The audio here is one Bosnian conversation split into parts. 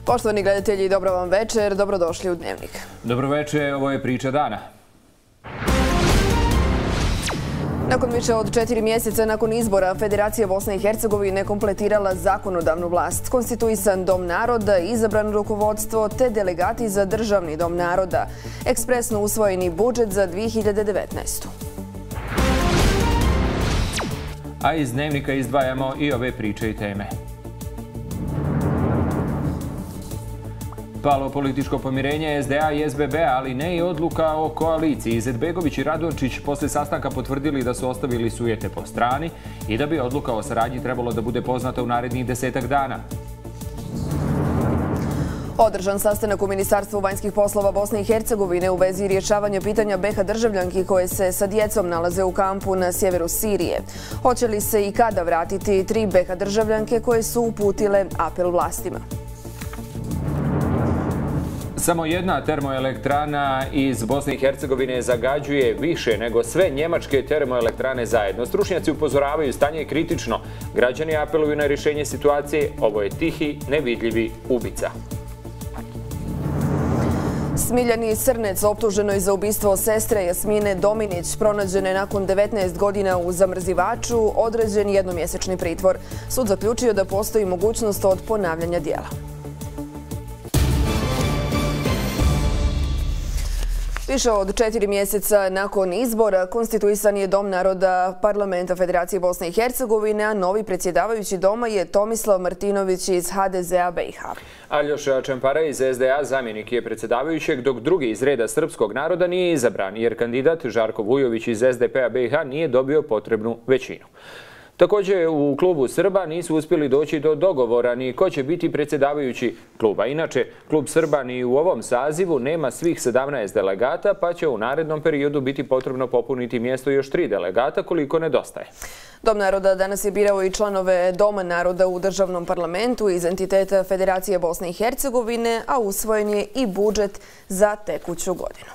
Poštovani gledatelji, dobro vam večer, dobrodošli u Dnevnik. Dobro večer, ovo je priča dana. Nakon više od 4 mjeseca nakon izbora, Federacija Bosne i Hercegovine kompletirala zakonodavnu vlast, konstituisan Dom naroda, izabran rukovodstvo te delegati za Državni dom naroda, ekspresno usvojeni budžet za 2019. A iz Dnevnika izdvajamo i ove priče i teme. Palo političko pomirenje SDA i SBB-a, ali ne i odluka o koaliciji. Izetbegović i Radončić posle sastanka potvrdili da su ostavili sujete po strani i da bi odluka o saradnji trebalo da bude poznata u narednih 10 dana. Održan sastanak u Ministarstvu vanjskih poslova Bosne i Hercegovine u vezi rješavanja pitanja BiH državljanki koje se sa djecom nalaze u kampu na sjeveru Sirije. Hoće li se i kada vratiti 3 BiH državljanke koje su uputile apel vlastima? Samo jedna termoelektrana iz Bosne i Hercegovine zagađuje više nego sve njemačke termoelektrane zajedno. Stručnjaci upozoravaju, stanje je kritično. Građani apeluju na rješenje situacije. Ovo je tihi, nevidljivi ubica. Smiljani Srnec, optuženoj za ubistvo sestre Jasmine Dominić, pronađene nakon 19 godina u zamrzivaču, određen jednomjesečni pritvor. Sud zaključio da postoji mogućnost od ponavljanja dijela. Više od 4 mjeseca nakon izbora konstituisan je Dom naroda Parlamenta Federacije Bosne i Hercegovine, a novi predsjedavajući doma je Tomislav Martinović iz HDZ-a BiH. Aljoš Čempara iz SDA zamjenik je predsjedavajućeg, dok drugi iz reda srpskog naroda nije izabran, jer kandidat Žarko Vujović iz SDP-a BiH nije dobio potrebnu većinu. Također u klubu Srba nisu uspjeli doći do dogovora ni ko će biti predsjedavajući kluba. Inače, klub Srba ni u ovom sazivu nema svih 17 delegata, pa će u narednom periodu biti potrebno popuniti mjesto još 3 delegata koliko nedostaje. Dom naroda danas je birao i članove Doma naroda u državnom parlamentu iz entiteta Federacije Bosne i Hercegovine, a usvojen je i budžet za tekuću godinu.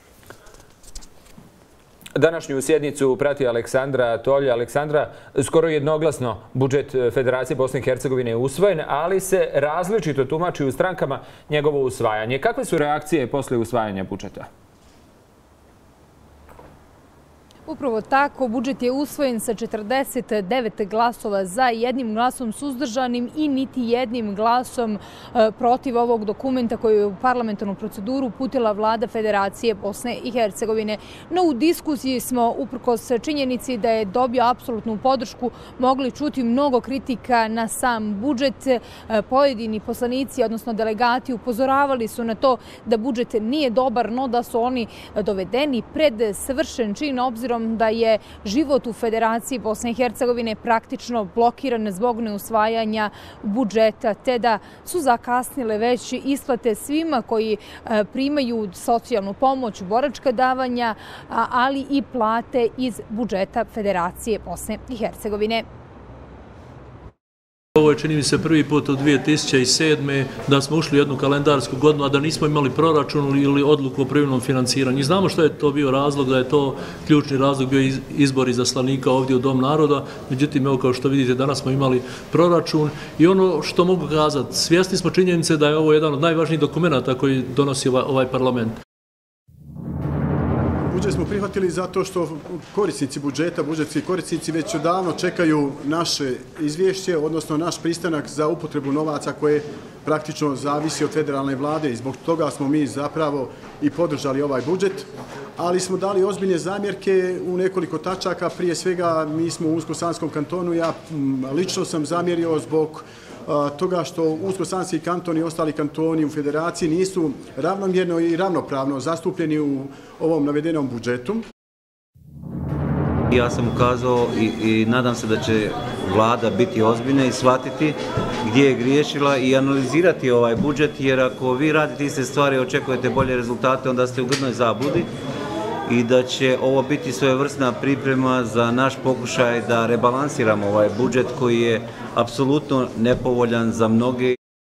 Današnju sjednicu prati Aleksandra Tolja. Aleksandra, skoro jednoglasno budžet Federacije Bosne i Hercegovine je usvojen, ali se različito tumači u strankama njegovo usvajanje. Kakve su reakcije posle usvajanja budžeta? Upravo tako, budžet je usvojen sa 49 glasova za, 1 glasom suzdržanim i niti 1 glasom protiv ovog dokumenta koji je u parlamentarnu proceduru uputila vlada Federacije Bosne i Hercegovine. No u diskusiji smo, uprkos činjenici da je dobio apsolutnu podršku, mogli čuti mnogo kritika na sam budžet. Pojedini poslanici, odnosno delegati, upozoravali su na to da budžet nije dobar, no da su oni dovedeni pred savršen čin, obzirom da je život u Federaciji Bosne i Hercegovine praktično blokiran zbog neusvajanja budžeta, te da su zakasnile već isplate svima koji primaju socijalnu pomoć, boračka davanja, ali i plate iz budžeta Federacije Bosne i Hercegovine. Ovo je, čini mi se, prvi put od 2007. da smo ušli u jednu kalendarsku godinu, a da nismo imali proračun ili odluku o privremenom financiranju. I znamo što je to bio razlog, da je to ključni razlog bio izbor izaslanika ovdje u Dom naroda. Međutim, evo kao što vidite, danas smo imali proračun i ono što mogu kazati, svjesni smo činjenice da je ovo jedan od najvažnijih dokumenata koji donosi ovaj parlament. Budžet smo prihvatili zato što korisnici budžeta, budžetski korisnici već odavno čekaju naše izvješće, odnosno naš pristanak za upotrebu novaca koje praktično zavisi od federalne vlade i zbog toga smo mi zapravo i podržali ovaj budžet, ali smo dali ozbiljne zamjerke u nekoliko tačaka. Prije svega mi smo u Unsko-Sanskom kantonu, ja lično sam zamjerio zbog toga što Unsko-Sanski kanton i ostali kantoni u federaciji nisu ravnomjerno i ravnopravno zastupljeni u ovom navedenom budžetu. Ja sam ukazao i nadam se da će vlada biti ozbiljna i shvatiti gdje je griješila i analizirati ovaj budžet, jer ako vi radite iste stvari i očekujete bolje rezultate, onda ste u grdnoj zabludi i da će ovo biti svojevrsna priprema za naš pokušaj da rebalansiramo ovaj budžet koji je apsolutno nepovoljan za mnoge.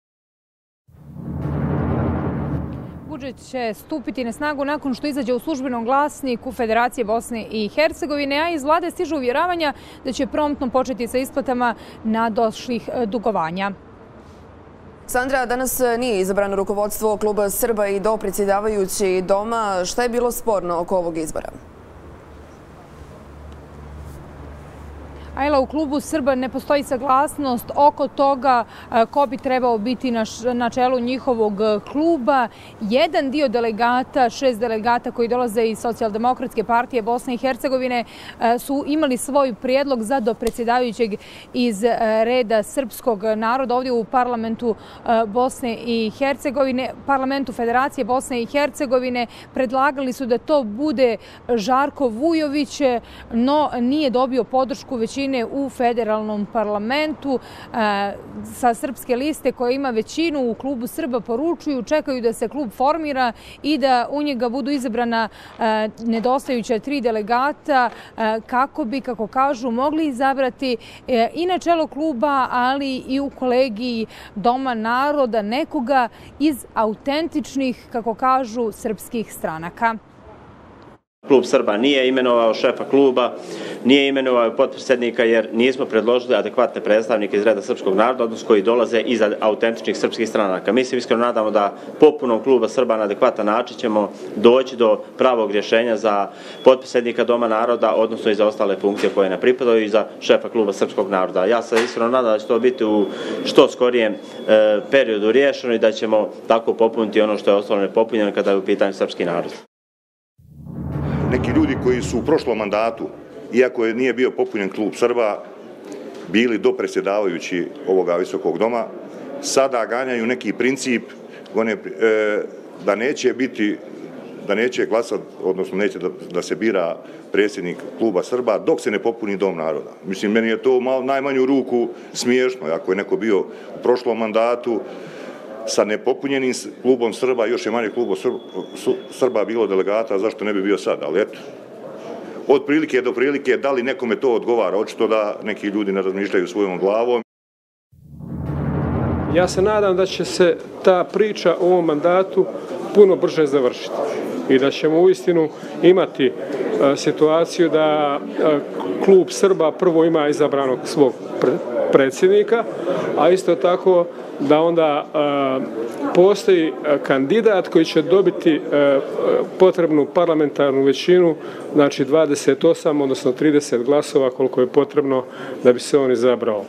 Budžet će stupiti na snagu nakon što izađe u službenom glasniku Federacije Bosne i Hercegovine, a iz vlade stižu uvjeravanja da će promptno početi sa isplatama nadošlih dugovanja. Sandra, danas nije izabrano rukovodstvo kluba Srba i dopredsjedavajući doma. Šta je bilo sporno oko ovog izbora? Ajla, u klubu Srba ne postoji saglasnost oko toga ko bi trebao biti na čelu njihovog kluba. Jedan dio delegata, 6 delegata koji dolaze iz Socijaldemokratske partije Bosne i Hercegovine su imali svoj prijedlog za dopredsjedavajućeg iz reda srpskog naroda ovdje u parlamentu Bosne i Hercegovine, parlamentu Federacije Bosne i Hercegovine. Predlagali su da to bude Žarko Vujović, no nije dobio podršku većine u federalnom parlamentu. Sa srpske liste koja ima većinu u klubu Srba poručuju, čekaju da se klub formira i da u njega budu izabrana nedostajuća 3 delegata kako bi, kako kažu, mogli izabrati i na čelo kluba, ali i u kolegiji Doma naroda nekoga iz autentičnih, kako kažu, srpskih stranaka. Klub Srba nije imenovao šefa kluba, nije imenovao potpredsjednika jer nismo predložili adekvatne predstavnike iz reda srpskog naroda, odnosno koji dolaze iz autentičnih srpskih stranaka. Mi se iskreno nadamo da popunom kluba Srba na adekvatan način ćemo doći do pravog rješenja za potpredsjednika Doma naroda, odnosno i za ostale funkcije koje ne pripadaju i za šefa kluba srpskog naroda. Ja se iskreno nadam da će to biti u što skorijem periodu riješeno i da ćemo tako popuniti ono što je ostalo nepopunjeno kada je u pitanju srpski narod. Neki ljudi koji su u prošlom mandatu, iako nije bio popunjen klub Srba, bili dopredsjedavajući ovoga visokog doma, sada ganjaju neki princip da neće glasati, odnosno neće da se bira predsjednik kluba Srba dok se ne popuni Dom naroda. Mislim, meni je to najmanju ruku smiješno. Ako je neko bio u prošlom mandatu sa nepopunjenim klubom Srba, još je manje klubu Srba bilo delegata, zašto ne bi bio sad? Ali eto, od prilike do prilike, da li nekome to odgovara? Očito da neki ljudi ne razmišljaju svojom glavom. Ja se nadam da će se ta priča u ovom mandatu puno brže završiti i da ćemo uistinu imati situaciju da klub Srba prvo ima izabranog svog predsjednika, a isto tako da onda postoji kandidat koji će dobiti potrebnu parlamentarnu većinu, znači 28, odnosno 30 glasova koliko je potrebno da bi se on izabrao.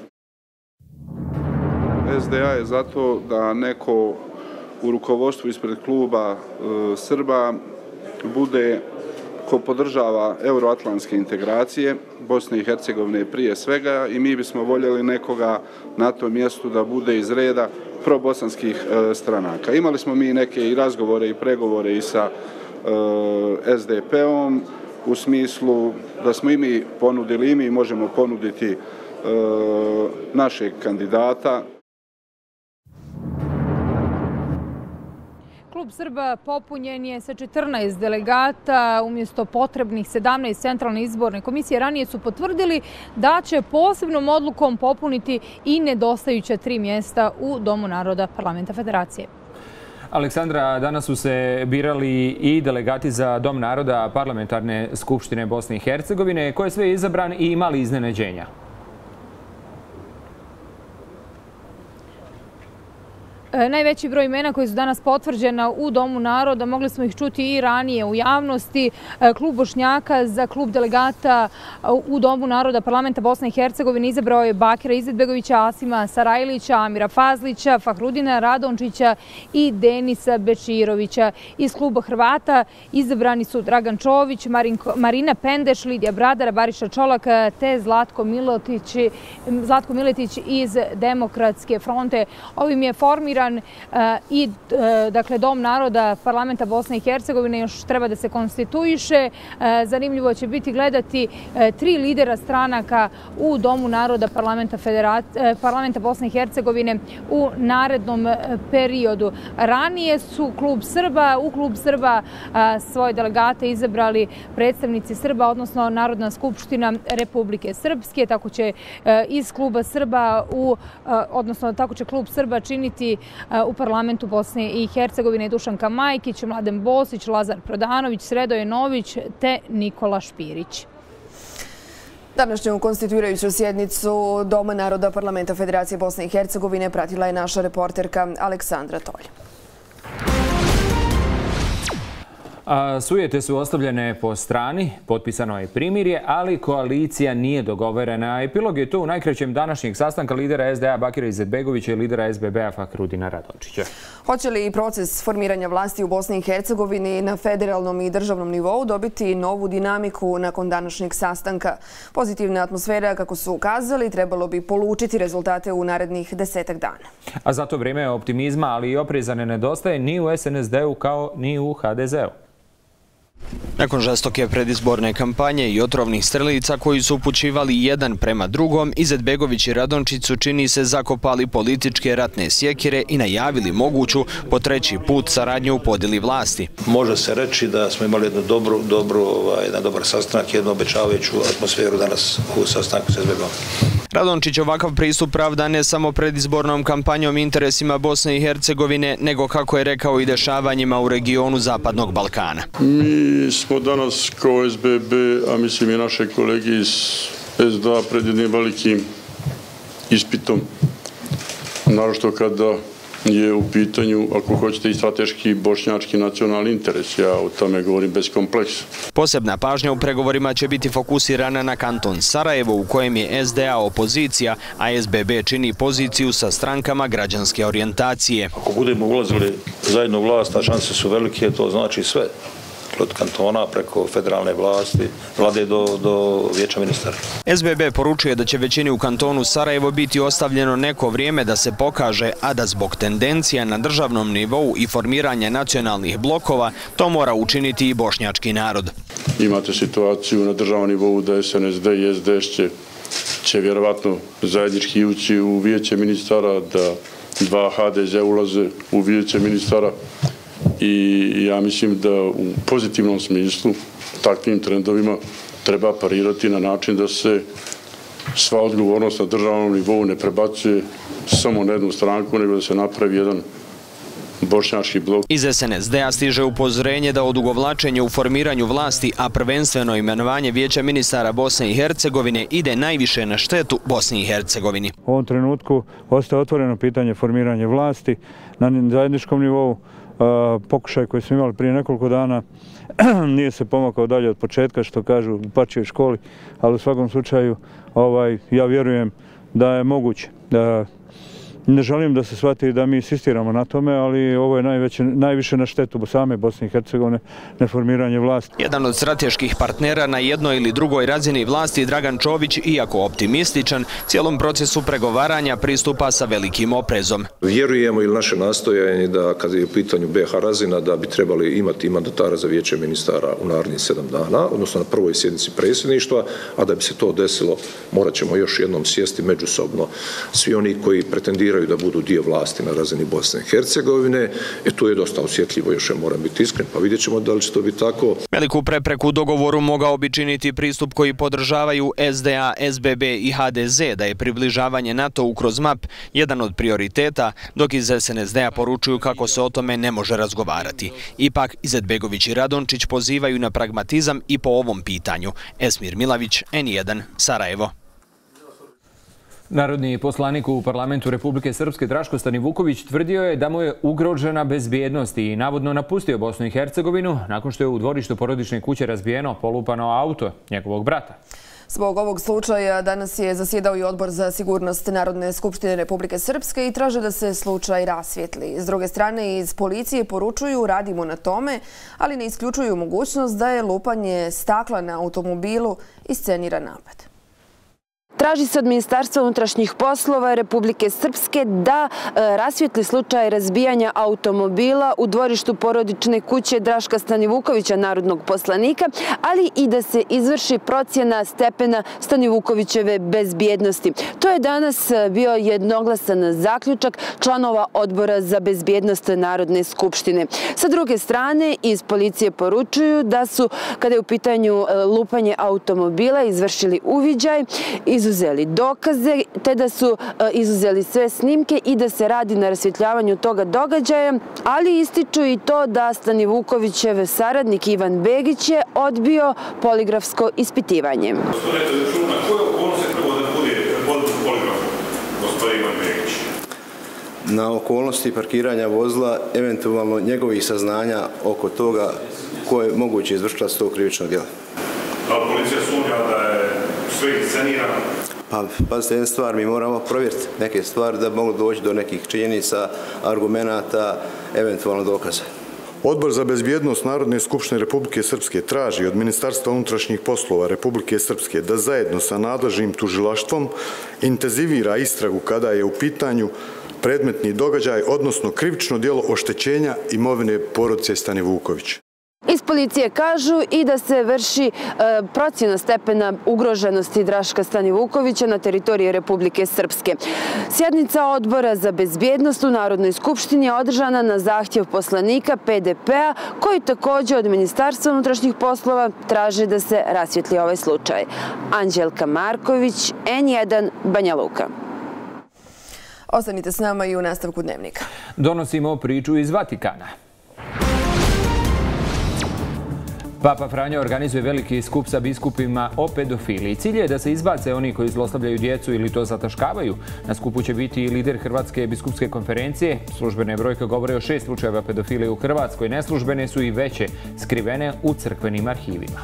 SDA je zato da neko u rukovodstvu ispred kluba Srba bude ko podržava euroatlantske integracije Bosne i Hercegovine prije svega i mi bismo voljeli nekoga na tom mjestu da bude iz reda probosanskih stranaka. Imali smo mi neke i razgovore i pregovore i sa SDP-om u smislu da smo i mi ponudili i mi možemo ponuditi našeg kandidata. Klub Srba popunjen je sa 14 delegata umjesto potrebnih 17 centralne izborne komisije. Ranije su potvrdili da će posebnom odlukom popuniti i nedostajuća 3 mjesta u Domu naroda Parlamenta Federacije. Aleksandra, danas su se birali i delegati za Dom naroda Parlamentarne skupštine Bosne i Hercegovine. Ko je sve izabran i imali iznenađenja? Najveći broj imena koji su danas potvrđena u Domu naroda, mogli smo ih čuti i ranije u javnosti. Klub Bošnjaka za klub delegata u Domu naroda Parlamenta Bosne i Hercegovine izabrao je Bakira Izetbegovića, Asima Sarajlića, Amira Fazlića, Fahrudina Radončića i Denisa Bečirovića. Iz kluba Hrvata izabrani su Dragan Čović, Marina Pendeš, Lidija Bradara, Bariša Čolak te Zlatko Miletić iz Demokratske fronte. Ovim je formiran i Dom naroda Parlamenta Bosne i Hercegovine još treba da se konstituiše. Zanimljivo će biti gledati 3 lidera stranaka u Domu naroda Parlamenta Bosne i Hercegovine u narednom periodu. Ranije su u klub Srba svoje delegate izabrali predstavnici Srba, odnosno Narodna skupština Republike Srpske. Tako će iz kluba Srba, odnosno tako će klub Srba činiti u parlamentu Bosne i Hercegovine Dušanka Majkić, Mladen Bosić, Lazar Prodanović, Sredoje Nović te Nikola Špirić. Današnju konstituirajuću sjednicu Doma naroda Parlamenta Federacije Bosne i Hercegovine pratila je naša reporterka Aleksandra Tolj. Sujete su ostavljene po strani, potpisano je primirje, ali koalicija nije dogovorena. Epilog je tu u najkraćem današnjeg sastanka lidera SDA Bakira Izetbegovića i lidera SBB-a Fahrudina Radončića. Hoće li proces formiranja vlasti u Bosni i Hercegovini na federalnom i državnom nivou dobiti novu dinamiku nakon današnjeg sastanka? Pozitivna atmosfera, kako su ukazali, trebalo bi polučiti rezultate u narednih 10 dana. A zato vrijeme optimizma, ali i opreza ne nedostaje ni u SNSD-u kao ni u HDZ-u. Nakon žestoke predizborne kampanje i otrovnih strelica koji su upućivali jedan prema drugom, Izetbegović i Radončić su, čini se, zakopali političke ratne sjekire i najavili moguću po treći put saradnju u podjeli vlasti. Može se reći da smo imali jedan dobar sastanak, jednu obećavajuću atmosferu danas u sastanku s SBB-om. Radončić ovakav pristup pravda ne samo predizbornom kampanjom interesima Bosne i Hercegovine, nego, kako je rekao, i dešavanjima u regionu Zapadnog Balkana. Mi smo danas kao SBB, a mislim i naše kolege iz SDA, pred jednim velikim ispitom. Naročito kada je u pitanju, ako hoćete, i strateški bošnjački nacionalni interes. Ja o tome govorim bez kompleksa. Posebna pažnja u pregovorima će biti fokusirana na kanton Sarajevo, u kojem je SDA opozicija, a SBB čini poziciju sa strankama građanske orijentacije. Ako budemo ulazili zajedno u vlast, a šanse su velike, to znači sve. Od kantona preko federalne vlasti, vlade do vijeća ministara. SBB poručuje da će većini u kantonu Sarajevo biti ostavljeno neko vrijeme da se pokaže, a da zbog tendencija na državnom nivou i formiranja nacionalnih blokova to mora učiniti i bošnjački narod. Imate situaciju na državnom nivou da SNSD i SDS će vjerovatno zajednički ući u vijeće ministara, da dva HDZ ulaze u vijeće ministara. I ja mislim da u pozitivnom smislu takvim trendovima treba parirati na način da se sva odgovornost na državnom nivou ne prebacuje samo na jednu stranku, nego da se napravi jedan bošnjački blok. Iz SNSD-a stiže upozorenje da odugovlačenje u formiranju vlasti, a prvenstveno imenovanje vijeća ministara Bosne i Hercegovine, ide najviše na štetu Bosni i Hercegovini. U ovom trenutku ostaje otvoreno pitanje formiranja vlasti na zajedničkom nivou. Pokušaj koji smo imali prije nekoliko dana nije se pomakao dalje od početka, što kažu u pačijoj školi, ali u svakom slučaju ja vjerujem da je moguće. Ne želim da se shvati da mi insistiramo na tome, ali ovo je najviše na štetu same Bosne i Hercegovine, neformiranje vlasti. Jedan od strateških partnera na jednoj ili drugoj razini vlasti, Dragan Čović, iako optimističan, cijelom procesu pregovaranja pristupa sa velikim oprezom. Vjerujemo ili naše nastojanje da, kad je u pitanju BiH razina, da bi trebali imati mandatara za vijeće ministara u narednih 7 dana, odnosno na prvoj sjednici predsjedništva, a da bi se to desilo, morat ćemo još jednom sjesti međusobno svi oni koji pretendiraju da budu dio vlasti na razini Bosne i Hercegovine. Tu je dosta osjetljivo, još je, moram biti iskren, pa vidjet ćemo da li će to biti tako. Veliku prepreku dogovoru mogao bi činiti pristup koji podržavaju SDA, SBB i HDZ, da je približavanje NATO-u kroz MAP jedan od prioriteta, dok iz SNSD-a poručuju kako se o tome ne može razgovarati. Ipak, Izetbegović i Radončić pozivaju na pragmatizam i po ovom pitanju. Esmir Milavić, N1, Sarajevo. Narodni poslanik u parlamentu Republike Srpske Draško Stanivuković tvrdio je da mu je ugrožena bezbjednost i navodno napustio Bosnu i Hercegovinu nakon što je u dvorištu porodične kuće razbijeno polupano auto njegovog brata. Zbog ovog slučaja danas je zasjedao i Odbor za sigurnost Narodne skupštine Republike Srpske i traže da se slučaj rasvijetli. S druge strane, iz policije poručuju radimo na tome, ali ne isključuju mogućnost da je lupanje stakla na automobilu iscenira napad. Traži se od Ministarstva unutrašnjih poslova Republike Srpske da rasvijetli slučaj razbijanja automobila u dvorištu porodične kuće Draška Stanivukovića, narodnog poslanika, ali i da se izvrši procjena stepena Stanivukovićeve bezbjednosti. To je danas bio jednoglasan zaključak članova Odbora za bezbjednost Narodne skupštine. Sa druge strane, iz policije poručuju da su, kada je u pitanju lupanje automobila, izvršili uviđaj, izuzetno izuzeli dokaze, te da su izuzeli sve snimke i da se radi na rasvjetljavanju toga događaja, ali ističu i to da Stanivukovićev saradnik Ivan Begić je odbio poligrafsko ispitivanje. Na okolnosti parkiranja vozila, eventualno njegovih saznanja oko toga ko je moguće izvršilac tog krivičnog djela. Da li policija sumnja da je sve inscenirano? Pa, pazite, jedna stvar, mi moramo provjeriti neke stvari da mogu doći do nekih činjenica, argumenata, eventualno dokaza. Odbor za bezbjednost Narodne skupštine Republike Srpske traži od Ministarstva unutrašnjih poslova Republike Srpske da zajedno sa nadležnim tužilaštvom intenzivira istragu kada je u pitanju predmetni događaj, odnosno krivično djelo oštećenja imovine porodice Stanivuković. Iz policije kažu i da se vrši procjena stepena ugroženosti Draška Stanivukovića na teritoriji Republike Srpske. Sjednica Odbora za bezbjednost u Narodnoj skupštini je održana na zahtjev poslanika PDP-a, koji također od Ministarstva unutrašnjih poslova traže da se rasvjetli ovaj slučaj. Anđelka Marković, N1, Banja Luka. Ostanite s nama i u nastavku Dnevnika. Donosimo priču iz Vatikana. Papa Franjo organizuje veliki skup sa biskupima o pedofiliji. Cilj je da se izbace oni koji zlostavljaju djecu ili to zataškavaju. Na skupu će biti i lider Hrvatske biskupske konferencije. Službene brojke govore o 6 slučajeva pedofilije u Hrvatskoj. Neslužbene su i veće, skrivene u crkvenim arhivima.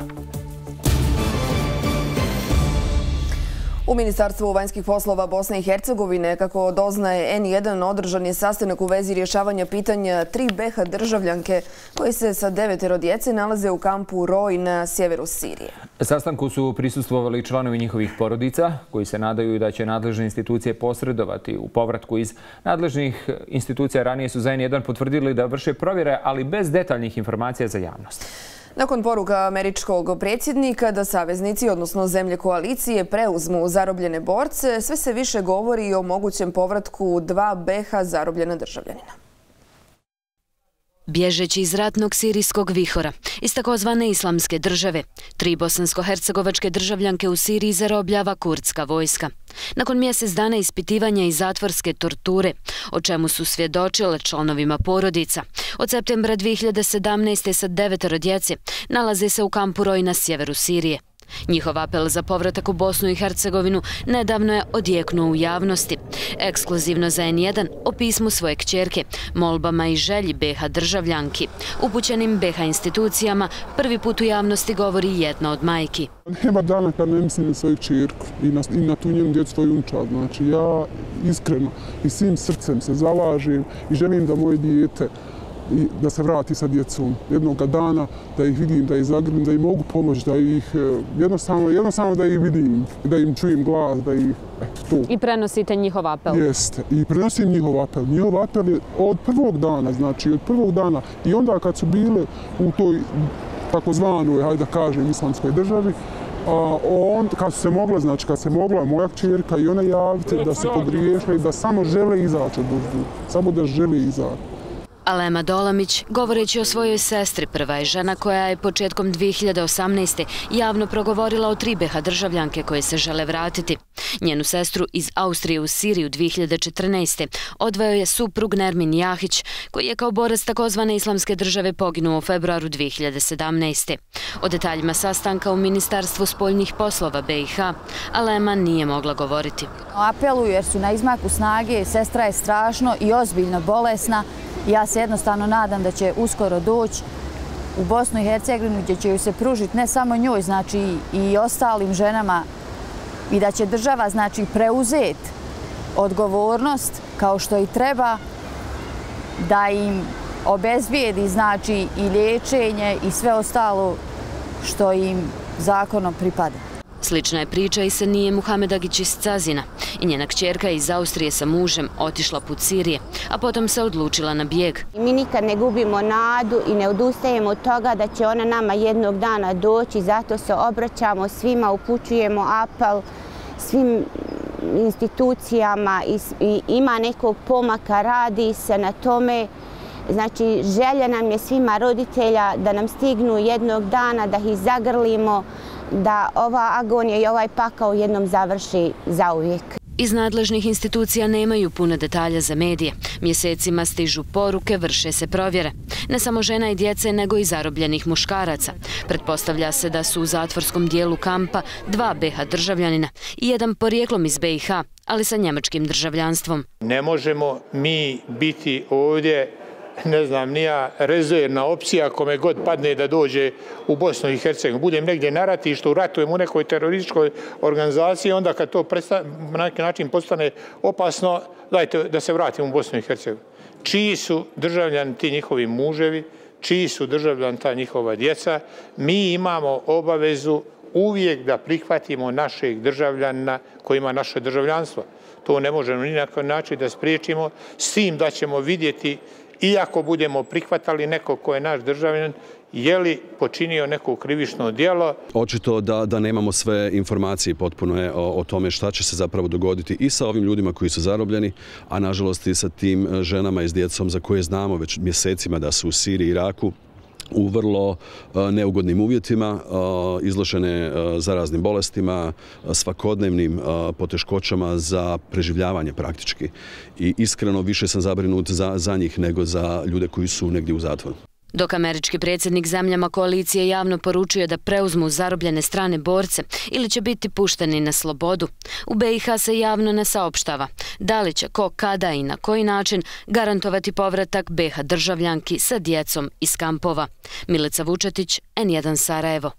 U Ministarstvu vanjskih poslova Bosne i Hercegovine, kako doznaje N1, održan je sastanak u vezi rješavanja pitanja 3 BiH državljanke koji se sa 9 djece nalaze u kampu Roj na sjeveru Sirije. Sastanku su prisustvovali članovi njihovih porodica koji se nadaju da će nadležne institucije posredovati u povratku. Iz nadležnih institucija ranije su za N1 potvrdili da vrše provjere, ali bez detaljnih informacija za javnost. Nakon poruka američkog predsjednika da saveznici, odnosno zemlje koalicije, preuzmu zarobljene borce, sve se više govori i o mogućem povratku 2 BiH zarobljena državljanina. Bježeći iz ratnog sirijskog vihora, iz takozvane islamske države, 3 bosansko-hercegovačke državljanke u Siriji zarobljava kurdska vojska. Nakon mjesec dana ispitivanja i zatvorske torture, o čemu su svjedočile članovima porodica, od septembra 2017. sa 9 djece nalaze se u kampu Roj na sjeveru Sirije. Njihov apel za povratak u Bosnu i Hercegovinu nedavno je odjeknuo u javnosti. Ekskluzivno za N1 o pismu svoje kćerke, molbama i želji BiH državljanki, upućenim BiH institucijama, prvi put u javnosti govori jedna od majki. Nema dana kad ne mislim na svoju kćerku i na tu njenu djecu svoju unčad. Znači ja iskreno i svim srcem se zalažem i želim da moje dijete da se vrati sa djecom. Jednoga dana da ih vidim, da ih zagrlim, da im mogu pomoći, da ih jednostavno da ih vidim, da im čujem glas, da ih tu. I prenosite njihov apel? Jeste. I prenosim njihov apel. Njihov apel je od prvog dana, znači od prvog dana. I onda kad su bile u toj takozvanoj, hajde da kažem, islamskoj državi, kad su se mogla, znači kad se mogla moja kćerka i ona javiti da se pogriješila i da samo žele izaći od dužbu. Samo da žele izaći. Alema Dolamić, govoreći o svojoj sestri, prva je žena koja je početkom 2018. javno progovorila o 3 BiH državljanke koje se žele vratiti. Njenu sestru iz Austrije u Siriju 2014. odveo je suprug Nermin Jahić, koji je kao borac takozvane islamske države poginuo u februaru 2017. O detaljima sastanka u Ministarstvu spoljnih poslova BiH Alema nije mogla govoriti. Apeluju jer su na izmaku snage, sestra je strašno i ozbiljno bolesna. Ja se jednostavno nadam da će uskoro doći u Bosnu i Hercegovinu gdje će joj se pružiti ne samo njoj, znači i ostalim ženama i da će država znači preuzeti odgovornost kao što i treba da im obezbijedi znači i liječenje i sve ostalo što im zakonom pripada. Slična je priča i sa Nije Muhamedagić iz Cazina. I njena kćerka iz Austrije sa mužem otišla put Sirije, a potom se odlučila na bijeg. Mi nikad ne gubimo nadu i ne odustajemo od toga da će ona nama jednog dana doći, zato se obraćamo svima, upućujemo apel svim institucijama i ima nekog pomaka, radi se na tome. Znači, želja nam je svima roditelja da nam stignu jednog dana, da ih zagrlimo, da ova agonija i ovaj pakao jednom završi zauvijek. Iz nadležnih institucija nemaju puno detalja za medije. Mjesecima stižu poruke, vrše se provjere. Ne samo žena i djece, nego i zarobljenih muškaraca. Pretpostavlja se da su u zatvorskom dijelu kampa 2 BiH državljanina i jedan porijeklom iz BiH, ali sa njemačkim državljanstvom. Ne možemo mi biti ovdje, ne znam, nija rezervna opcija kome god padne da dođe u Bosnu i Hercegovinu. Budem negdje na ratištu, ratujem u nekoj terorističkoj organizaciji, onda kad to na neki način postane opasno, dajte da se vratim u Bosnu i Hercegovinu. Čiji su državljani ti njihovi muževi, čiji su državljani ta njihova djeca, mi imamo obavezu uvijek da prihvatimo našeg državljana koji ima naše državljanstvo. To ne možemo ni na koji način da spriječimo, s tim da ćemo vidjeti, iako budemo prihvatali neko ko je naš državljan, je li počinio neko krivično djelo. Očito da nemamo sve informacije potpuno o tome šta će se zapravo dogoditi i sa ovim ljudima koji su zarobljeni, a nažalost i sa tim ženama i s djecom za koje znamo već mjesecima da su u Siriji i Iraku u vrlo neugodnim uvjetima, izložene zaraznim bolestima, svakodnevnim poteškoćama za preživljavanje praktički. I iskreno više sam zabrinut za njih nego za ljude koji su negdje u zatvoru. Dok američki predsjednik zemljama koalicije javno poručuje da preuzmu zarobljene strane borce ili će biti pušteni na slobodu, u BiH se javno ne saopštava da li će ko, kada i na koji način garantovati povratak BiH državljanki sa djecom iz kampova. Milica Vučetić, N1 Sarajevo.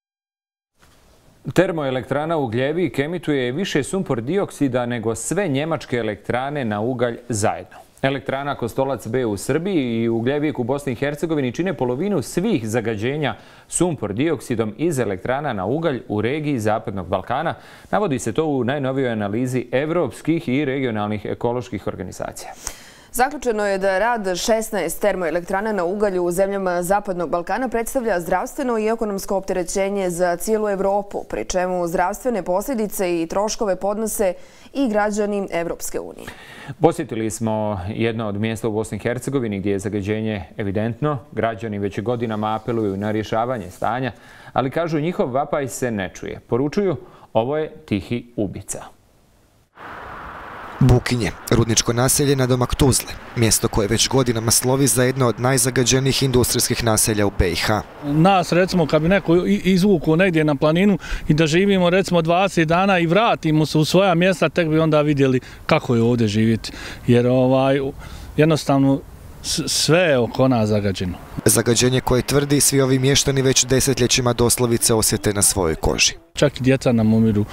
Termoelektrana u Gljevik emituje više sumpor dioksida nego sve njemačke elektrane na ugalj zajedno. Elektrana Kostolac B u Srbiji i Ugljevik u Bosni i Hercegovini čine polovinu svih zagađenja sumpor dioksidom iz elektrana na ugalj u regiji Zapadnog Balkana. Navodi se to u najnovijoj analizi evropskih i regionalnih ekoloških organizacija. Zaključeno je da rad 16 termoelektrana na ugalju u zemljama Zapadnog Balkana predstavlja zdravstveno i ekonomsko opterećenje za cijelu Evropu, pri čemu zdravstvene posljedice i troškove podnose i građani Evropske unije. Posjetili smo jedno od mjesta u Bosni i Hercegovini gdje je zagađenje evidentno. Građani već godinama apeluju na rješavanje stanja, ali kažu njihov vapaj se ne čuje. Poručuju, ovo je tihi ubica. Bukinje, rudničko naselje na domak Tuzle, mjesto koje već godinama slovi za jedno od najzagađenijih industrijskih naselja u BiH. Nas, recimo, kad bi neko izvukao negdje na planinu i da živimo, recimo, 20 dana i vratimo se u svoja mjesta, tek bi onda vidjeli kako je ovdje živjeti. Jer jednostavno sve je oko nas zagađeno. Zagađenje koje tvrdi svi ovi mještani već desetljećima doslovice osjete na svojoj koži. Čak i djeca nam umiru.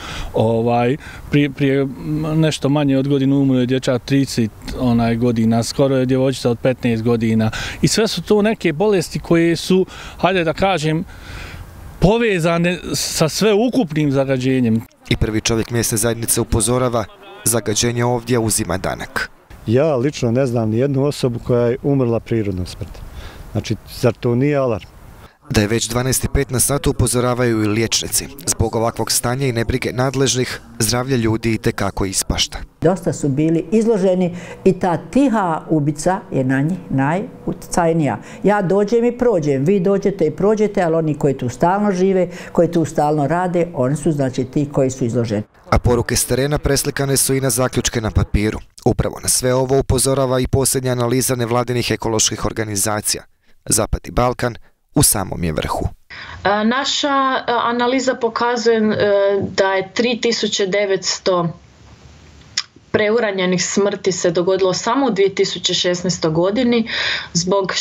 Prije nešto manje od godinu umro je dječak 30 godina, skoro je djevojčica od 15 godina. I sve su to neke bolesti koje su, hajde da kažem, povezane sa sveukupnim zagađenjem. I prvi čovjek mjesne zajednice upozorava, zagađenje ovdje uzima danak. Ja lično ne znam ni jednu osobu koja je umrla prirodnom smrti. Znači, zar to nije alarm? Da je već 12:05 na satu upozoravaju i liječnici. Zbog ovakvog stanja i nebrige nadležnih, zdravlje ljudi itekako ispašta. Dosta su bili izloženi i ta tiha ubica je na njih najutjecajnija. Ja dođem i prođem, vi dođete i prođete, ali oni koji tu stalno žive, koji tu stalno rade, oni su znači ti koji su izloženi. A poruke s terena preslikane su i na zaključke na papiru. Upravo na sve ovo upozorava i posljednja analiza nevladinih ekoloških organizacija. Zapadni Balkan u samom je vrhu. Naša analiza pokazuje da je 3900 preuranjenih smrti se dogodilo samo u 2016. godini zbog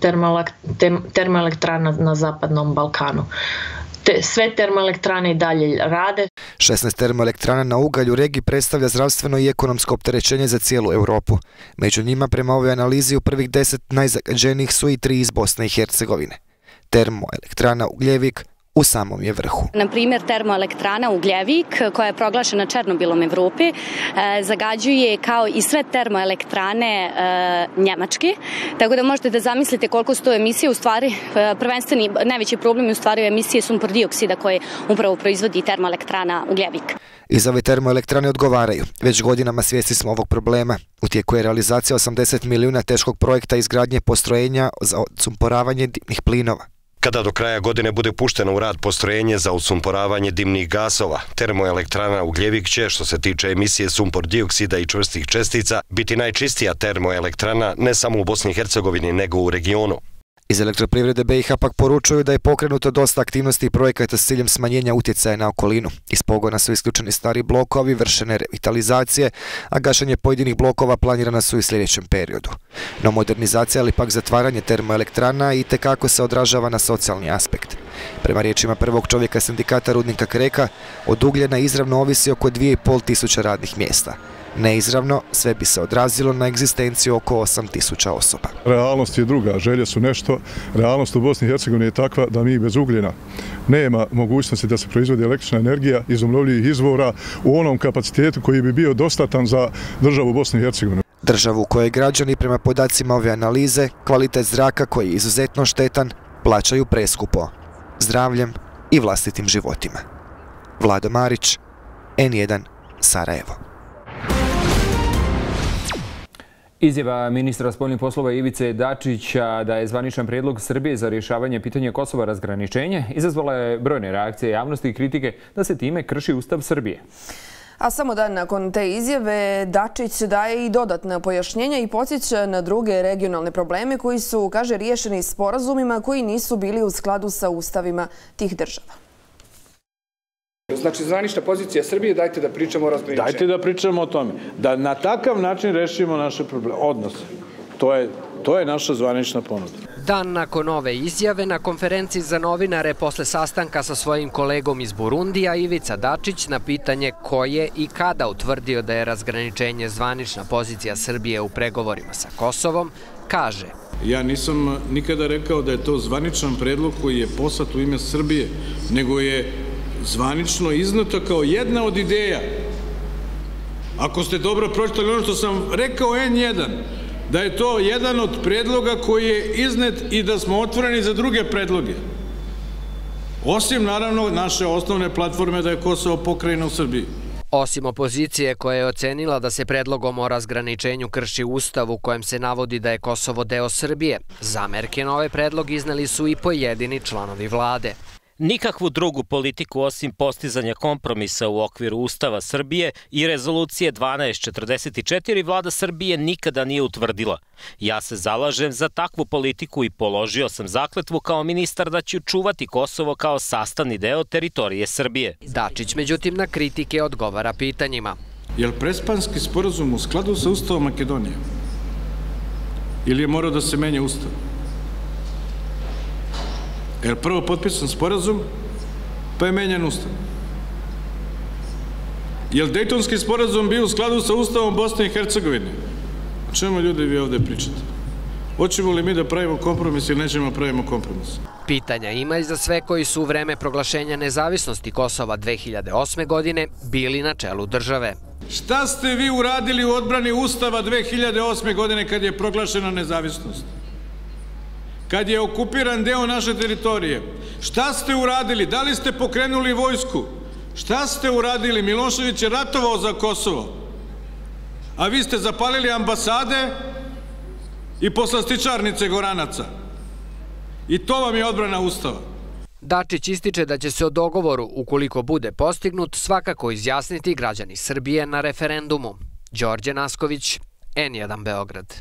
16 termoelektrana na Zapadnom Balkanu. Sve termoelektrane i dalje rade. 16 termoelektrana na ugalj u regiji predstavlja zdravstveno i ekonomsko opterećenje za cijelu Europu. Među njima, prema ovoj analizi, u prvih 10 najzagađenijih su i 3 iz Bosne i Hercegovine. Termoelektrana Ugljevik u samom je vrhu. Na primjer, termoelektrana Ugljevik, koja je proglašena Černobilom Evrope, zagađuje kao i sve termoelektrane njemački. Tako da možete da zamislite koliko su to emisije. U stvari, prvenstveni, najveći problem je u stvari emisije sumpor dioksida koje upravo proizvodi termoelektrana Ugljevik. Iz ove termoelektrane odgovaraju. Već godinama svjesni smo ovog problema. U tijeku je realizacija 80 milijuna teškog projekta izgradnje postrojenja za odsumporavanje dimnih plinova. Kada do kraja godine bude pušteno u rad postrojenje za usumporavanje dimnih gasova, termoelektrana Ugljevik će, što se tiče emisije sumpor dioksida i čvrstih čestica, biti najčistija termoelektrana ne samo u Bosni i Hercegovini, nego u regionu. Iz Elektroprivrede BiH pak poručuju da je pokrenuto dosta aktivnosti i projekata s ciljem smanjenja utjecaja na okolinu. Iz pogona su isključeni stari blokovi, vršene revitalizacije, a gašenje pojedinih blokova planirana su i u sljedećem periodu. No modernizacija ali pak zatvaranje termoelektrana itekako se odražava na socijalni aspekt. Prema riječima prvog čovjeka sindikata Rudnika Kreka, od ugljena izravno ovisi oko 2500 radnih mjesta. Neizravno, sve bi se odrazilo na egzistenciju oko 8000 osoba. Realnost je druga, želje su nešto. Realnost u Bosni i Hercegovini je takva da mi bez ugljena nema mogućnosti da se proizvodi električna energija iz obnovljivih izvora u onom kapacitetu koji bi bio dostatan za državu Bosne i Hercegovine. Državu u kojoj građani prema podacima ove analize, kvalitet zraka koji je izuzetno štetan, plaćaju preskupo, zdravljem i vlastitim životima. Vlado Marić, N1, Sarajevo. Izjava ministra spoljnih poslova Ivice Dačića da je zvaničan prijedlog Srbije za rješavanje pitanja Kosova razgraničenje izazvala je brojne reakcije javnosti i kritike da se time krši Ustav Srbije. A samo dan nakon te izjave Dačić daje i dodatna pojašnjenja i podsjeća na druge regionalne probleme koji su, kaže, riješeni sporazumima koji nisu bili u skladu sa ustavima tih država. Znači, zvanična pozicija Srbije, dajte da pričamo o razgraničenju. Dajte da pričamo o tome. Da na takav način rešimo naše odnose. To je naša zvanična ponuda. Dan nakon ove izjave, na konferenciji za novinare posle sastanka sa svojim kolegom iz Burundija, Ivica Dačić na pitanje ko je i kada utvrdio da je razgraničenje zvanična pozicija Srbije u pregovorima sa Kosovom, kaže: Ja nisam nikada rekao da je to zvaničan predlog koji je poslat u ime Srbije, nego je zvanično izneto kao jedna od ideja. Ako ste dobro pročitali ono što sam rekao N1, da je to jedan od predloga koji je iznet i da smo otvoreni za druge predloge. Osim, naravno, naše osnovne platforme da je Kosovo pokrajina u Srbiji. Osim opozicije koja je ocenila da se predlogom o razgraničenju krši Ustav u kojem se navodi da je Kosovo deo Srbije, zamerke na ovaj predlog izneli su i pojedini članovi vlade. Nikakvu drugu politiku osim postizanja kompromisa u okviru Ustava Srbije i rezolucije 1244 vlada Srbije nikada nije utvrdila. Ja se zalažem za takvu politiku i položio sam zakletvu kao ministar da ću čuvati Kosovo kao sastavni deo teritorije Srbije. Dačić, međutim, na kritike odgovara pitanjima. Je li Prespanski sporazum u skladu sa Ustavom Makedonije? Ili je morao da se menja Ustav? Jer prvo potpisan sporazum, pa je menjan Ustav. Je li Dejtonski sporazum bio u skladu sa Ustavom Bosne i Hercegovine? O čemu, ljudi, vi ovde pričate? Hoćemo li mi da pravimo kompromis ili nećemo pravimo kompromis? Pitanja ima i za sve koji su u vreme proglašenja nezavisnosti Kosova 2008. godine bili na čelu države. Šta ste vi uradili u odbrani Ustava 2008. godine kad je proglašena nezavisnost? Kad je okupiran deo naše teritorije? Šta ste uradili? Da li ste pokrenuli vojsku? Šta ste uradili? Milošević je ratovao za Kosovo. A vi ste zapalili ambasade i poslastičarnice Goranaca. I to vam je odbrana Ustava. Dačić ističe da će se o dogovoru, ukoliko bude postignut, svakako izjasniti građani Srbije na referendumu. Đorđe Nasković, N1 Beograd.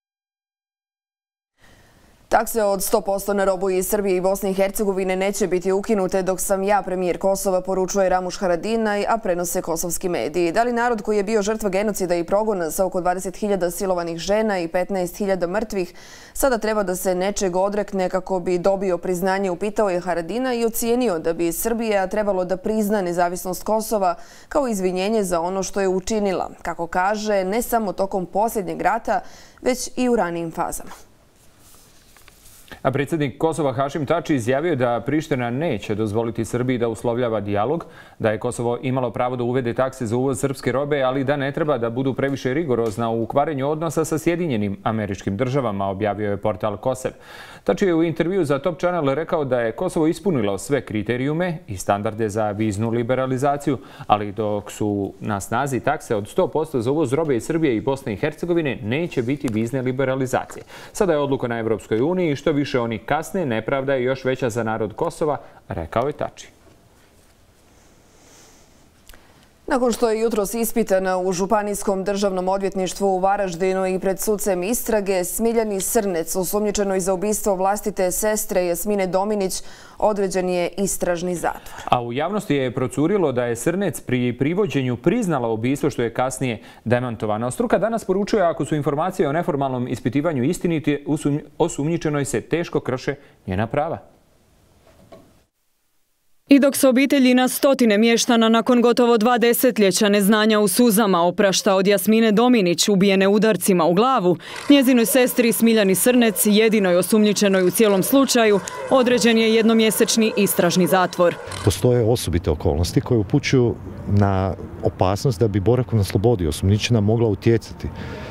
Takse od 100% na robu iz Srbije i Bosne i Hercegovine neće biti ukinute dok sam ja premijer Kosova, poručuje Ramuš Haradinaj, a prenose kosovski mediji. Da li narod koji je bio žrtva genocida i progona sa oko 20.000 silovanih žena i 15.000 mrtvih sada treba da se nečeg odrekne kako bi dobio priznanje, upitao je Haradinaj i ocijenio da bi Srbija trebalo da prizna nezavisnost Kosova kao izvinjenje za ono što je učinila, kako kaže, ne samo tokom posljednjeg rata, već i u ranijim fazama. A predsjednik Kosova Hašim Tači izjavio da Priština neće dozvoliti Srbiji da uslovljava dijalog, da je Kosovo imalo pravo da uvede takse za uvoz srpske robe, ali da ne treba da budu previše rigorozna u kvarenju odnosa sa Sjedinjenim Američkim Državama, objavio je portal Kosev. Tači je u intervju za Top Channel rekao da je Kosovo ispunilo sve kriterijume i standarde za viznu liberalizaciju, ali dok su na snazi takse od 100% za uvoz robe iz Srbije i Bosne i Hercegovine, neće biti vizne liberalizacije. Sada je odluka na Evropskoj uniji, što više oni kasne, nepravda je još veća za narod Kosova, rekao je Tači. Nakon što je jutros ispitana u Županijskom državnom odvjetništvu u Varaždinu i pred sucem istrage, Smiljani Srnec, osumnjičenoj za ubistvo vlastite sestre Jasmine Dominić, određen je istražni zatvor. A u javnosti je procurilo da je Srnec pri privođenju priznala ubistvo, što je kasnije demantovano. Struka danas poručuje, ako su informacije o neformalnom ispitivanju istinite, osumnjičenoj se teško krše njena prava. I dok se obitelji na stotine mještana nakon gotovo 2 desetljeća neznanja u suzama oprašta od Jasmine Dominić, ubijene udarcima u glavu, njezinoj sestri Smiljani Srnec, jedinoj osumnjičenoj u cijelom slučaju, određen je jednomjesečni istražni zatvor. Postoje osobite okolnosti koje upućuju na opasnost da bi boravkom na slobodi osumnjičena mogla utjecati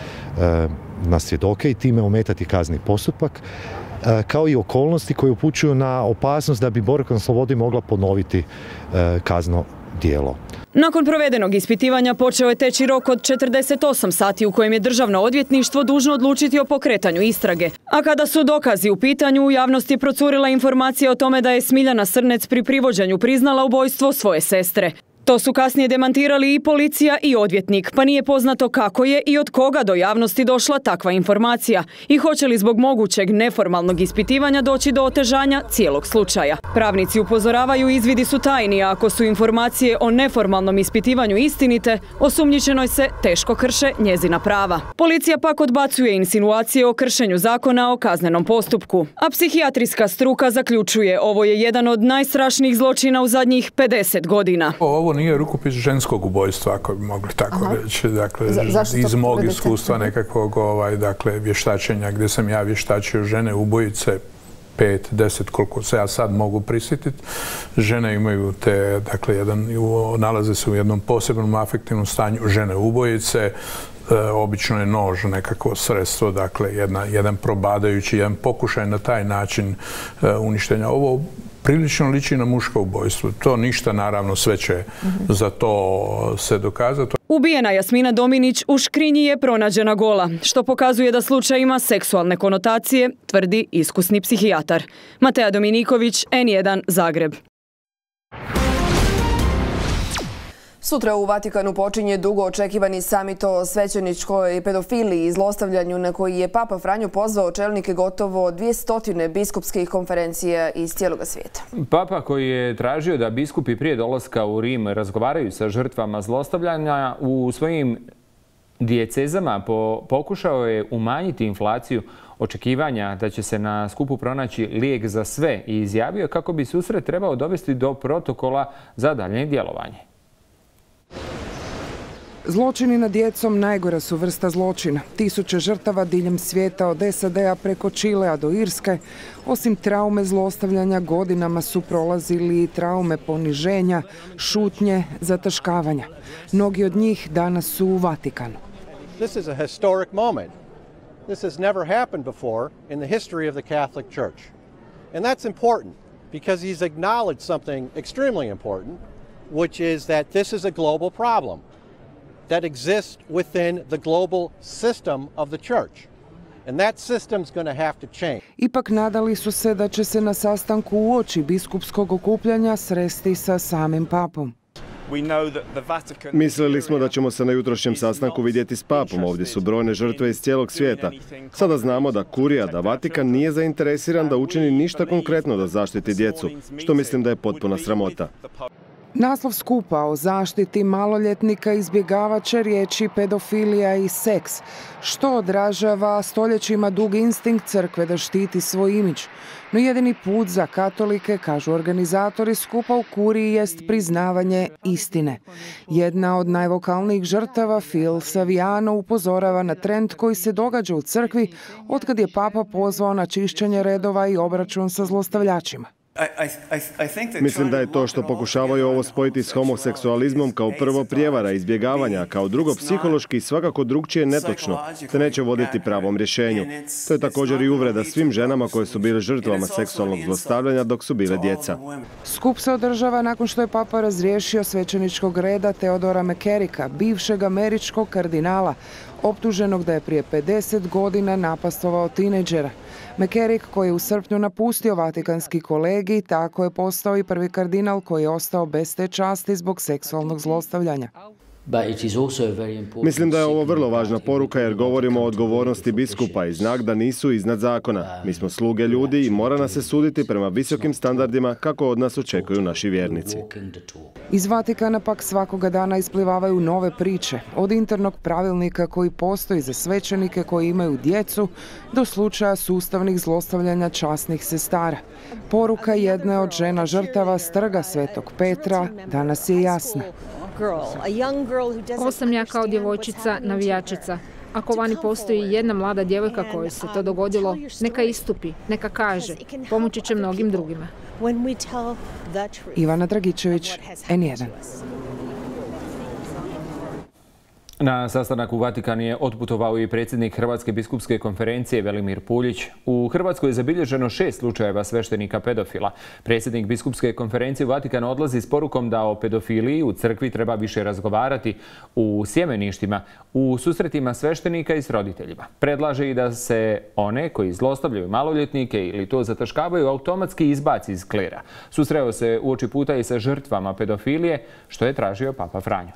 na svjedoke i time ometati kazneni postupak, kao i okolnosti koje upućuju na opasnost da bi boravkom na slobodi mogla ponoviti kazneno djelo. Nakon provedenog ispitivanja počeo je teći rok od 48 sati u kojem je Državno odvjetništvo dužno odlučiti o pokretanju istrage. A kada su dokazi u pitanju, u javnosti je procurila informacija o tome da je Smiljana Srnec pri privođenju priznala ubojstvo svoje sestre. To su kasnije demantirali i policija i odvjetnik, pa nije poznato kako je i od koga do javnosti došla takva informacija i hoće li zbog mogućeg neformalnog ispitivanja doći do otežanja cijelog slučaja. Pravnici upozoravaju, izvidi su tajni, a ako su informacije o neformalnom ispitivanju istinite, osumnjičenoj se teško krše njezina prava. Policija pak odbacuje insinuacije o kršenju zakona o kaznenom postupku, a psihijatrijska struka zaključuje ovo je jedan od najstrašnijih zločina u zadnjih 50 godina. Ovo nije rukopis ženskog ubojstva, ako bi mogli tako reći. Dakle, iz mog iskustva nekakvog vještačenja, gdje sam ja vještačio žene ubojice, 5, 10, koliko se ja sad mogu prisjetiti. Žene imaju te, nalaze se u jednom posebnom afektivnom stanju, žene ubojice, obično je nož nekakvo sredstvo, dakle, jedan probadajući, jedan pokušaj na taj način uništenja. Ovo prilično liči na muško ubojstvo. To ništa, naravno, sve će za to se dokazati. Ubijena Jasmina Dominić u škrinji je pronađena gola, što pokazuje da slučaj ima seksualne konotacije, tvrdi iskusni psihijatar. Mateja Dominiković, N1, Zagreb. Sutra u Vatikanu počinje dugo očekivani samit o svećeničkoj pedofiliji i zlostavljanju na koji je Papa Franjo pozvao čelnike gotovo 200 biskupskih konferencija iz cijelog svijeta. Papa, koji je tražio da biskupi prije dolaska u Rim razgovaraju sa žrtvama zlostavljanja, u svojim dijecezama pokušao je umanjiti inflaciju očekivanja da će se na skupu pronaći lijek za sve i izjavio kako bi susret trebao dovesti do protokola za daljnje djelovanje. Zločini nad djecom najgora su vrsta zločina. Tisuće žrtava diljem svijeta od SAD-a preko Čilea do Irske. Osim traume zlostavljanja godinama su prolazili i traume poniženja, šutnje, zataškavanja. Mnogi od njih danas su u Vatikanu. This is a historic moment. This has never happened before in the history of the Catholic Church. And that's important because he's acknowledged something extremely important, which is that this is a global problem that exists within the global system of the church. And that system's going to have to change. Ipak nadali su se da će se na sastanku uoči biskupskog okupljanja sresti sa samim papom. Mislili smo da ćemo se na jutrošnjem sastanku vidjeti s papom. Ovdje su brojne žrtve iz cijelog svijeta. Sada znamo da Kurija, da Vatikan nije zainteresiran da učini ništa konkretno da zaštiti djecu, što mislim da je potpuna sramota. Naslov skupa o zaštiti maloljetnika izbjegavat će riječi pedofilija i seks, što odražava stoljećima dug instinkt crkve da štiti svoj imidž. No jedini put za katolike, kažu organizatori skupa u Kuriji, jest priznavanje istine. Jedna od najvokalnijih žrtava, Phil Saviano, upozorava na trend koji se događa u crkvi otkad je papa pozvao na čišćenje redova i obračun sa zlostavljačima. Mislim da je to što pokušavaju ovo spojiti s homoseksualizmom kao prvo prijevara, izbjegavanja, a kao drugo psihološki i svakako drugčije netočno, te neće voditi pravom rješenju. To je također i uvreda svim ženama koje su bile žrtvama seksualnog zlostavljanja dok su bile djeca. Skup se održava nakon što je papa razriješio svećeničkog reda Teodora McCarricka, bivšeg američkog kardinala, optuženog da je prije 50 godina napastovao tinejdžera. McCarrick, koji je u srpnju napustio Vatikanski kolegij, tako je postao i prvi kardinal koji je ostao bez te časti zbog seksualnog zlostavljanja. Mislim da je ovo vrlo važna poruka jer govorimo o odgovornosti biskupa i znak da nisu iznad zakona. Mi smo sluge ljudi i mora nas se suditi prema visokim standardima kako od nas očekuju naši vjernici. Iz Vatikana pak svakoga dana isplivavaju nove priče, od internog pravilnika koji postoji za svećenike koji imaju djecu do slučaja sustavnih zlostavljanja časnih sestara. Poruka jedne od žena žrtava s trga Svetog Petra danas je jasna. Ovo sam ja kao djevojčica, navijačica. Ako vani postoji jedna mlada djevojka kojoj se to dogodilo, neka istupi, neka kaže. Pomoći će mnogim drugima. Ivana Dragičević, N1. Na sastanak u Vatikan je otputovao i predsjednik Hrvatske biskupske konferencije Velimir Puljić. U Hrvatskoj je zabilježeno 6 slučajeva sveštenika pedofila. Predsjednik biskupske konferencije u Vatikan odlazi s porukom da o pedofiliji u crkvi treba više razgovarati u sjemeništima, u susretima sveštenika i s roditeljima. Predlaže i da se one koji zlostavljaju maloljetnike ili to zataškavaju automatski izbaci iz klera. Susreo se uoči puta i sa žrtvama pedofilije, što je tražio Papa Franjo.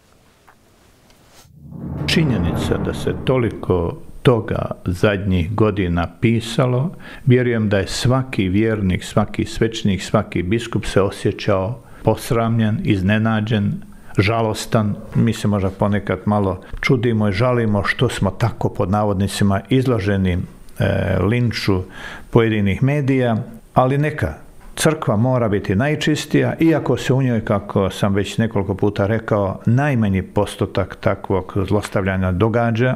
Činjenica da se toliko toga zadnjih godina pisalo, vjerujem da je svaki vjernik, svaki svećenik, svaki biskup se osjećao posramljen, iznenađen, žalostan. Mi se možda ponekad malo čudimo i žalimo što smo tako pod navodnicima izloženi linču pojedinih medija, ali neka. Crkva mora biti najčistija, iako se u njoj, kako sam već nekoliko puta rekao, najmanji postotak takvog zlostavljanja događa.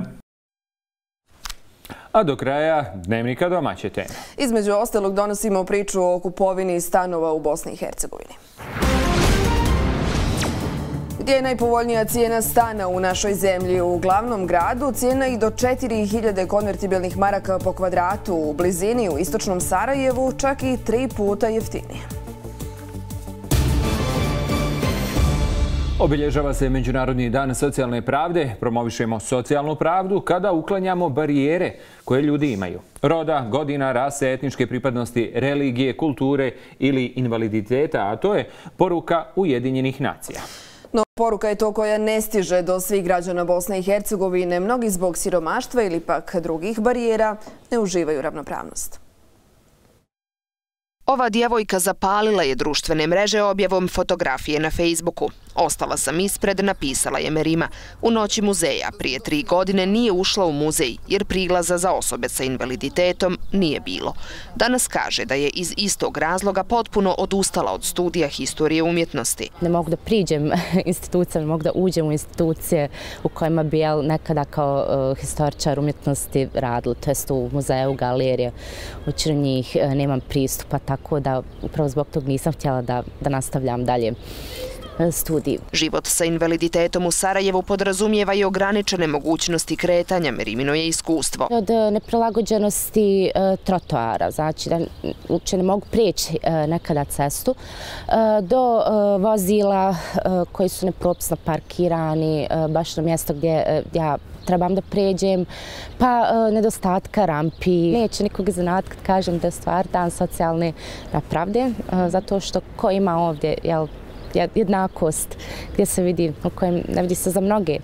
A do kraja dnevnika domaće teme. Između ostalog donosimo priču o kupovini stanova u Bosni i Hercegovini. Gdje je najpovoljnija cijena stana u našoj zemlji? U glavnom gradu cijena i do 4000 konvertibilnih maraka po kvadratu, u blizini u istočnom Sarajevu čak i 3 puta jeftinije. Obilježava se Međunarodni dan socijalne pravde. Promovišemo socijalnu pravdu kada uklanjamo barijere koje ljudi imaju. Roda, godina, rase, etničke pripadnosti, religije, kulture ili invaliditeta, a to je poruka Ujedinjenih nacija. No, poruka je to koja ne stiže do svih građana Bosne i Hercegovine. Mnogi zbog siromaštva ili pak drugih barijera ne uživaju ravnopravnost. Ova djevojka zapalila je društvene mreže objavom fotografije na Facebooku. Ostala sam ispred, napisala je Merima. U noći muzeja prije 3 godine nije ušla u muzej jer priglaza za osobe sa invaliditetom nije bilo. Danas kaže da je iz istog razloga potpuno odustala od studija historije umjetnosti. Ne mogu da priđem institucijama, ne mogu da uđem u institucije u kojima bi ja nekada kao historičar umjetnosti radila. To jest u muzeju, galerije, učinu njih, nemam pristupa, tako da upravo zbog tog nisam htjela da nastavljam dalje studiju. Život sa invaliditetom u Sarajevu podrazumijeva i ograničene mogućnosti kretanja, Merimino je iskustvo. Od neprilagođenosti trotoara, znači da uopće ne mogu prijeći nekada cestu, do vozila koji su nepropisno parkirani baš na mjesto gdje ja trebam da pređem, pa nedostatka rampi. Neće nikog iznenaditi kad kažem da je stvar dan socijalne pravde, zato što ko ima ovdje, jednakost gdje se vidi, u kojem ne vidi se za mnoge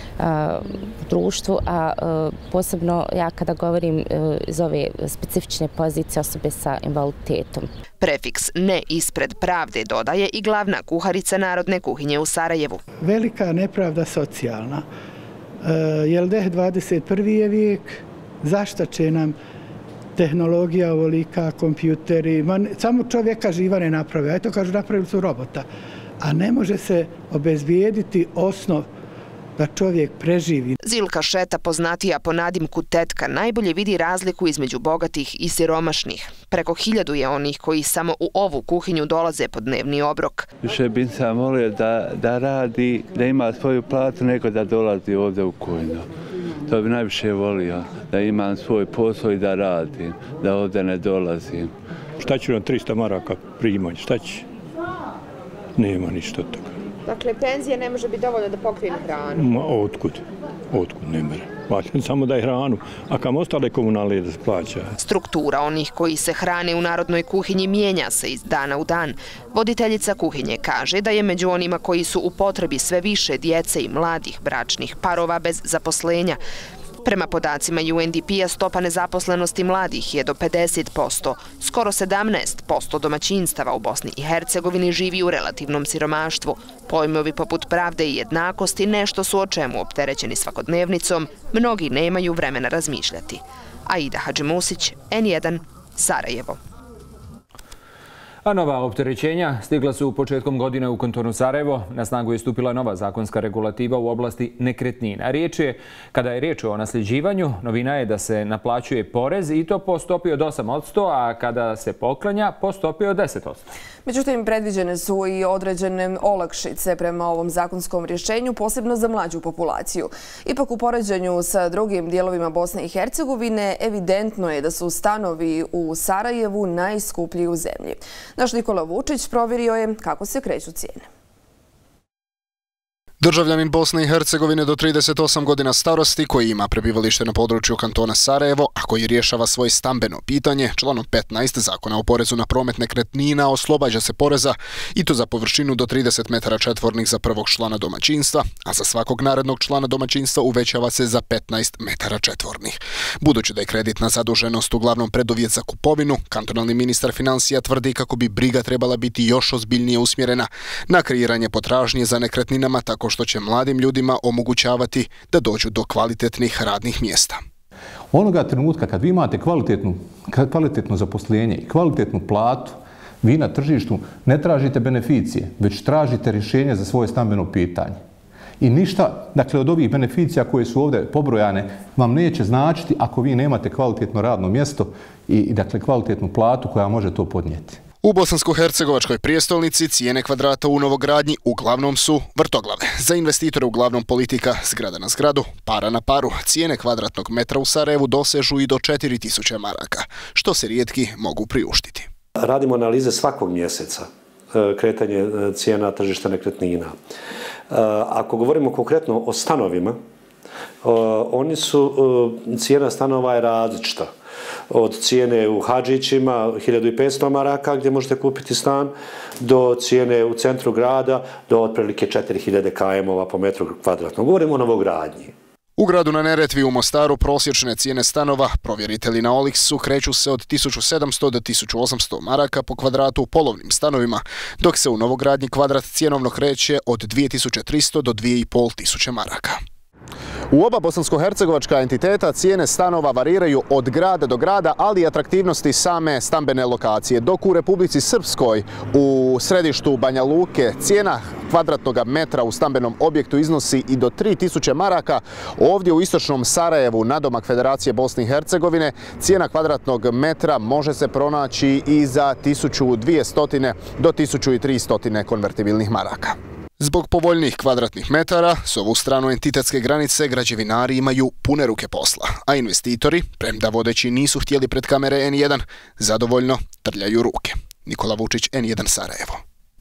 u društvu, a posebno ja kada govorim iz ove specifične pozicije osobe sa invaliditetom. Prefiks ne ispred pravde dodaje i glavna kuharica Narodne kuhinje u Sarajevu. Velika nepravda socijalna. Jel da 21. je vijek, zašto će nam tehnologija ovolika, kompjuteri, samo čovjeka živa ne napravi, a to kažu napravili su robota. A ne može se obezbijediti osnov da čovjek preživi. Zilka Šeta, poznatija po nadimku Tetka, najbolje vidi razliku između bogatih i siromašnih. Preko 1000 je onih koji samo u ovu kuhinju dolaze po dnevni obrok. Više bi sam volio da radi, da ima svoju platu, nego da dolazi ovdje u kuhinju. To bi najviše volio, da imam svoj posao i da radim, da ovdje ne dolazim. Šta ću na 300 maraka primati, šta će? Nema ništa od toga. Dakle, penzija ne može biti dovoljna da pokrije hranu? Otkud? Otkud ne mere? Samo daj hranu, a kam ostale komunalne da se plaća. Struktura onih koji se hrane u narodnoj kuhinji mijenja se iz dana u dan. Voditeljica kuhinje kaže da je među onima koji su u potrebi sve više djece i mladih bračnih parova bez zaposlenja. Prema podacima UNDP-a stopa nezaposlenosti mladih je do 50%. Skoro 17% domaćinstava u Bosni i Hercegovini živi u relativnom siromaštvu. Pojmovi poput pravde i jednakosti nešto su o čemu opterećeni svakodnevnicom, mnogi nemaju vremena razmišljati. Aida Hadžimusić, N1, Sarajevo. A nova opterećenja stigla su početkom godine u kantonu Sarajevo. Na snagu je stupila nova zakonska regulativa u oblasti nekretnina. Kada je riječ o nasljeđivanju, novina je da se naplaćuje porez i to po stopi od 8%, a kada se poklanja po stopi od 10%. Međutim, predviđene su i određene olakšice prema ovom zakonskom rješenju, posebno za mlađu populaciju. Ipak u poređenju sa drugim dijelovima Bosne i Hercegovine evidentno je da su stanovi u Sarajevu najskuplji u zemlji. Naš Nikola Vučić provjerio je kako se kreću cijene. Državljanin Bosne i Hercegovine do 38 godina starosti koji ima prebivalište na području kantona Sarajevo, a koji rješava svoje stambeno pitanje, članom 15 Zakona o porezu na promet nekretnina oslobađa se poreza i to za površinu do 30 metara četvornih za prvog člana domaćinstva, a za svakog narednog člana domaćinstva uvećava se za 15 metara četvornih. Budući da je kreditna zaduženost uglavnom preduvjet za kupovinu, kantonalni ministar financija tvrdi kako bi briga trebala biti još ozbiljnije usmjerena na kreiranje potražnje za nekretninama tako što će mladim ljudima omogućavati da dođu do kvalitetnih radnih mjesta. Onoga trenutka kad vi imate kvalitetno zaposlenje i kvalitetnu platu, vi na tržištu ne tražite beneficije, već tražite rješenje za svoje stambeno pitanje. I ništa, dakle, od ovih beneficija koje su ovdje pobrojane vam neće značiti ako vi nemate kvalitetno radno mjesto i dakle, kvalitetnu platu koja može to podnijeti. U bosansko-hercegovačkoj prijestolnici cijene kvadrata u novogradnji uglavnom su vrtoglave. Za investitore uglavnom politika zgrada na zgradu, para na paru. Cijene kvadratnog metra u Sarajevu dosežu i do 4000 maraka, što se rijetki mogu priuštiti. Radimo analize svakog mjeseca, kretanje cijena tržišta nekretnina. Ako govorimo konkretno o stanovima, cijena stanova je različita. Od cijene u Hadžićima 1500 maraka gdje možete kupiti stan, do cijene u centru grada, do otprilike 4000 km po metru kvadratnog. Govorimo o novogradnji. U gradu na Neretvi u Mostaru prosječne cijene stanova, provjeritelji na Olixu, kreću se od 1700 do 1800 maraka po kvadratu u polovnim stanovima, dok se u novogradnji kvadrat cjenovno kreće od 2300 do 2500 maraka. U oba bosansko-hercegovačka entiteta cijene stanova variraju od grada do grada, ali i atraktivnosti same stambene lokacije. Dok u Republici Srpskoj, u središtu Banja Luke, cijena kvadratnog metra u stambenom objektu iznosi i do 3000 maraka, ovdje u istočnom Sarajevu, nadomak Federacije Bosne i Hercegovine, cijena kvadratnog metra može se pronaći i za 1200 do 1300 konvertibilnih maraka. Zbog povoljnih kvadratnih metara, s ovu stranu entitetske granice građevinari imaju pune ruke posla, a investitori, premda vodeći nisu htjeli pred kamere N1, zadovoljno trljaju ruke. Nikola Vučić, N1 Sarajevo.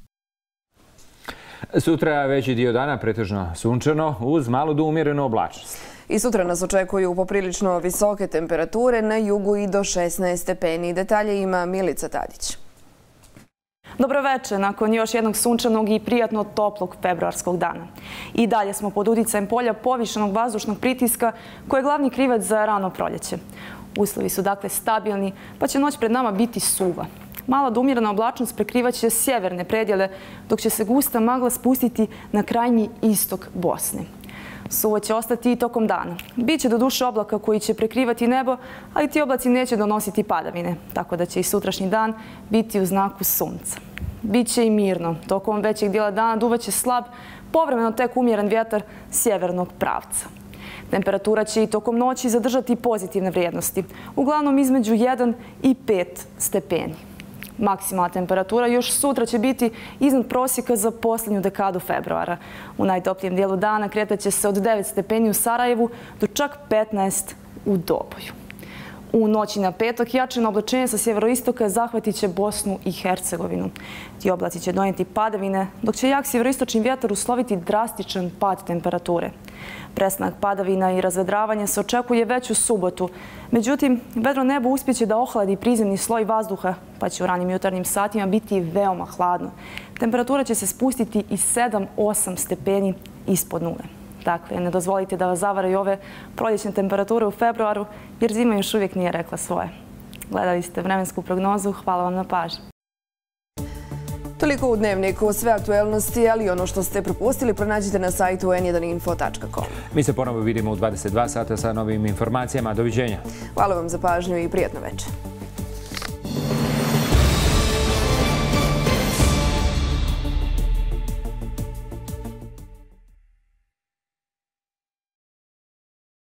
Sutra veći dio dana pretežno sunčano uz malu do umjerenu oblačnost. I sutra nas očekuju poprilično visoke temperature, na jugu i do 16 stepeni. Detalje ima Milica Tadić. Dobro večer, nakon još jednog sunčanog i prijatno toplog februarskog dana. I dalje smo pod utjecajem polja povišenog vazdušnog pritiska koji je glavni krivac za rano proljeće. Uslovi su dakle stabilni, pa će noć pred nama biti suva. Mala do umjerena oblačnost prekrivat će sjeverne predjele, dok će se gusta magla spustiti na krajnji istok Bosne. Suvo će ostati i tokom dana. Biće do duše oblaka koji će prekrivati nebo, ali ti oblaci neće donositi padavine, tako da će i sutrašnji dan biti u znaku sunca. Biće i mirno. Tokom većeg dijela dana duvaće slab, povremeno tek umjeren vjetar sjevernog pravca. Temperatura će i tokom noći zadržati pozitivne vrijednosti, uglavnom između 1 i 5 stepeni. Maksimalna temperatura još sutra će biti iznad prosjeka za posljednju dekadu februara. U najtoplijem dijelu dana kretat će se od 9 stepeni u Sarajevu do čak 15 u Doboju. U noći na petak jačino oblačenje sa sjeveroistoka zahvatit će Bosnu i Hercegovinu. Ti oblaci će donijeti padavine, dok će jak sjeveroistočni vjetar usloviti drastičan pad temperature. Prestanak padavina i razvedravanje se očekuje već u subotu. Međutim, vedro nebo uspjeće da ohladi prizemni sloj vazduha, pa će u ranim jutarnjim satima biti veoma hladno. Temperatura će se spustiti i 7-8 stepeni ispod nule. Dakle, ne dozvolite da vas zavaraju ove proljećne temperature u februaru, jer zima još uvijek nije rekla svoje. Gledali ste vremensku prognozu. Hvala vam na pažnji. Toliko u Dnevniku, sve aktuelnosti, ali ono što ste propustili pronađite na sajtu n1info.com. Mi se ponovo vidimo u 22 sata sa novim informacijama. Doviđenja. Hvala vam za pažnju i prijatno večer.